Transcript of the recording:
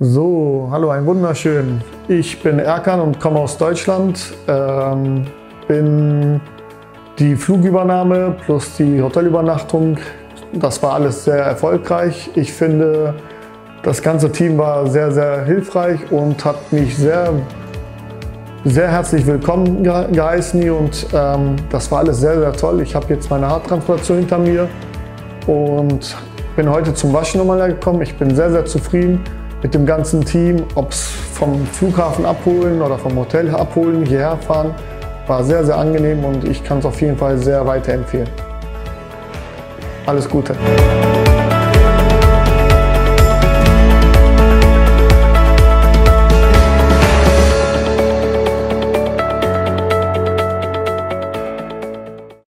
So, hallo, ein wunderschön. Ich bin Erkan und komme aus Deutschland. Bin die Flugübernahme plus die Hotelübernachtung, das war alles sehr erfolgreich. Ich finde, das ganze Team war sehr, sehr hilfreich und hat mich sehr, sehr herzlich willkommen geheißen hier und das war alles sehr, sehr toll. Ich habe jetzt meine Haartransplantation hinter mir und bin heute zum Waschen nochmal hergekommen. Ich bin sehr, sehr zufrieden mit dem ganzen Team, ob es vom Flughafen abholen oder vom Hotel abholen, hierher fahren. War sehr, sehr angenehm und ich kann es auf jeden Fall sehr weiterempfehlen. Alles Gute.